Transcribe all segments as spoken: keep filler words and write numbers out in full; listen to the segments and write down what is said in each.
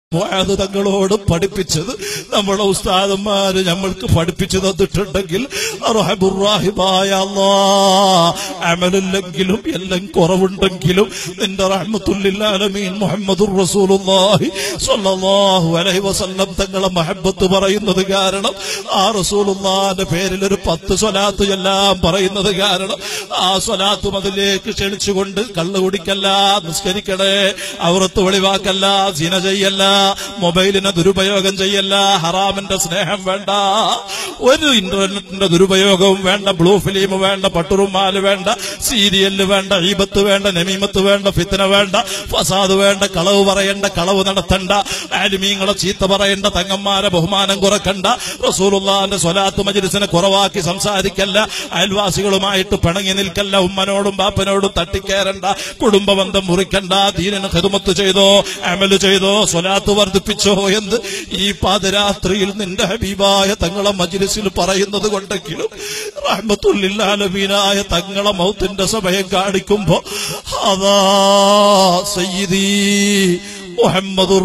മുആദ് തങ്ങളോട് പഠിപ്പിച്ചത് നമ്മുടെ ഉസ്താദന്മാര് നമ്മൾക്ക് പഠിപ്പിച്ചു തന്നിട്ടുണ്ടെങ്കിൽ റഹ്മുർ-റഹീമായ അല്ലാഹ് അമലില്ലെങ്കിലും എല്ലാം കുറവുണ്ടെങ്കിലും നിന്റെ റഹ്മത്തുൽ ലിൽ ആലമീൻ മുഹമ്മദുർ റസൂലുള്ളാഹി സ്വല്ലല്ലാഹു അലൈഹി വസല്ലം തങ്ങളെ മഹബ്ബത്ത് പറയുന്നത് കാരണം ആ റസൂലുള്ളാഹിന്റെ പേരിൽ ഒരു പത്ത് സ്വലാത്ത് എല്ലാം പറയുന്നത് കാരണം ആ സ്വലാത്ത് അതിലേക്ക് ക്ഷണിച്ചുകൊണ്ട് കള്ളു കുടിക്കല്ല, നിസ്കരിക്കണേ, ഔറത്ത് വെളിവാക്കല്ല, സിന ചെയ്യല്ല, മൊബൈലിനെ ദുരുപയോഗം ചെയ്യല്ല, ഹറാമിന്റെ സ്നേഹം വേണ്ട, ഒരു ഇന്റർനെറ്റിന്റെ ദുരുപയോഗവും വേണ്ട, ബ്ലൂ ഫിലിം വേണ്ട, പട്ടുറുമാല് വേണ്ട, സീരിയല് വേണ്ട, ഈബത്ത് വേണ്ട, നമീമത്ത് വേണ്ട, ഫിത്ന വേണ്ട, ഫസാദ് വേണ്ട, കളവ് പറയണ്ട, കളവ് നടത്തണ്ട, ആലിമീങ്ങളെ ചീത്ത പറയണ്ട, തങ്ങന്മാരെ ബഹുമാനം കുറക്കണ്ട, റസൂലുള്ളാഹിന്റെ സ്വലാത്ത് മജ്ലിസിനെ കുറവാക്കി സംസാരിക്കല്ല, അയൽവാസികളുമായിട്ട് പിണങ്ങി നിൽക്കല്ല, ഉമ്മനോടും ബാപ്പനോടും തട്ടിക്കേറണ്ട, കുടുംബ ബന്ധം മുറിക്കണ്ട, ദീനിന് ഖിദ്മത്ത് ചെയ്തോ, അമല് ചെയ്തോ, സ്വലാത്ത് വർദ്ധിപ്പിച്ചോ എന്ന് ഈ പാതിരാത്രിയിൽ നിന്റെ ഹബീബായ തങ്ങളെ മജ്ലിസിൽ പറയുന്നത് കൊണ്ടെങ്കിലും റഹ്മത്തുൽ ലിൽ ആലമീനായ തങ്ങളെ മൗത്തിന്റെ സമയം കാണിക്കുമ്പോ അതാ സയ്യിദി മുഹമ്മദുർ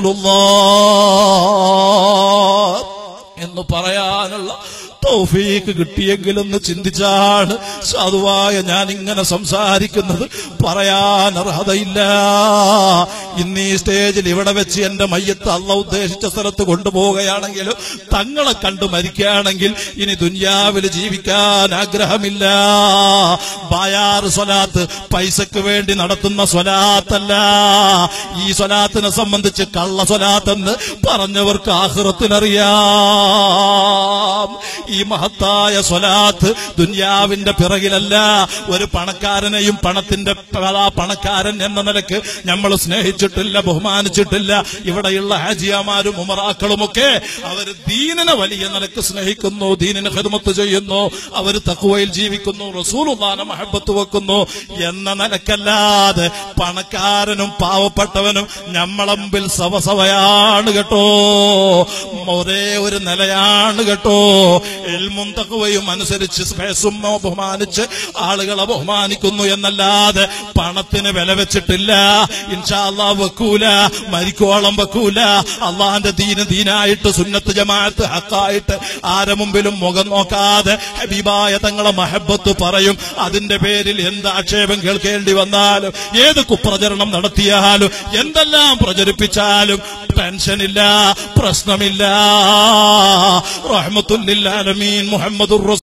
റസൂലുള്ളാഹ് എന്ന് പറയാനുള്ള തൗഫീഖ് കിട്ടിയെങ്കിലെന്ന് ചിന്തിച്ചാണ് സാധുവായ ഞാൻ ഇങ്ങനെ സംസാരിക്കുന്നത്. പറയാൻ അർഹതയില്ല. ഇന്ന് ഈ സ്റ്റേജിൽ ഇവിടെ വെച്ച് എന്റെ മയ്യത്ത് അള്ളാഹു ഉദ്ദേശിച്ച സ്ഥലത്ത് കൊണ്ടുപോവുകയാണെങ്കിലും തങ്ങളെ കണ്ടു മരിക്കുകയാണെങ്കിൽ ഇനി ദുനിയാവിൽ ജീവിക്കാൻ ആഗ്രഹമില്ല. ബായാറ് സ്വലാത്ത് പൈസക്ക് വേണ്ടി നടത്തുന്ന സ്വലാത്തല്ല. ഈ സ്വലാത്തിനെ സംബന്ധിച്ച് കള്ള സ്വലാത്തെന്ന് പറഞ്ഞവർക്ക് ആഖിറത്തിലറിയാം. ഈ മഹത്തായ സ്വലാത്ത് ദുനിയാവിന്റെ പിറകിലല്ല. ഒരു പണക്കാരനെയും പണത്തിന്റെ പണക്കാരൻ എന്ന നിലക്ക് നമ്മൾ സ്നേഹിച്ചിട്ടില്ല, ബഹുമാനിച്ചിട്ടില്ല. ഇവിടെയുള്ള ഹാജിയാമാരും ഉമറാക്കളുമൊക്കെ അവർ ദീനിനെ വലിയ നിലക്ക് സ്നേഹിക്കുന്നു, ദീനിന് ഖിദ്മത്ത് ചെയ്യുന്നു, അവർ തഖ്വയിൽ ജീവിക്കുന്നു, റസൂലുള്ളാഹിനെ മഹബ്ബത്ത് വെക്കുന്നു എന്ന നിലക്കല്ലാതെ പണക്കാരനും പാവപ്പെട്ടവനും നമ്മളമ്പിൽ സവസവയാണ് കേട്ടോ, ഒരേ ഒരു നിലയാണ് കേട്ടോ. ഇൽമും തഖ്വയും അനുസരിച്ച് സ്പേസും ബഹുമാനിച്ച് ആളുകളെ ബഹുമാനിക്കുന്നു എന്നല്ലാതെ പണത്തിന് വില വെച്ചിട്ടില്ല. ഇൻഷാ അല്ലാഹ് വെക്കൂല, മരിക്കോളം വെക്കൂല. അള്ളാഹിന്റെ ദീന് ദീനായിട്ട് സുന്നത്ത് ജമാഅത്ത് ഹക്കായിട്ട് ആരെ മുമ്പിലും മുഖം നോക്കാതെ ഹബീബായ തങ്ങളെ മഹബ്ബത്ത് പറയും. അതിന്റെ പേരിൽ എന്ത് ആക്ഷേപം കേൾക്കേണ്ടി വന്നാലും, ഏത് കുപ്രചരണം നടത്തിയാലും, എന്തെല്ലാം പ്രചരിപ്പിച്ചാലും ടെൻഷനില്ല, പ്രശ്നമില്ല. റഹ്മത്തുൽ ലിൽ ആലമീൻ മുഹമ്മദുർ